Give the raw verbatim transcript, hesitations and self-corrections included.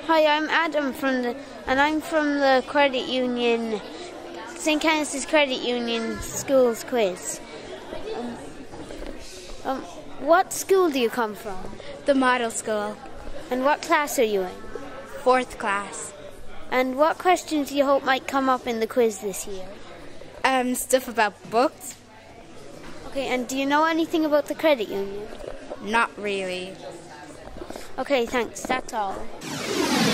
Hi, I'm Adam from the, and I'm from the credit union, Saint Canice's Credit Union Schools Quiz. Um, um, what school do you come from? The model school. And what class are you in? Fourth class. And what questions do you hope might come up in the quiz this year? Um, stuff about books. Okay, and do you know anything about the credit union? Not really. Okay, thanks. That's all.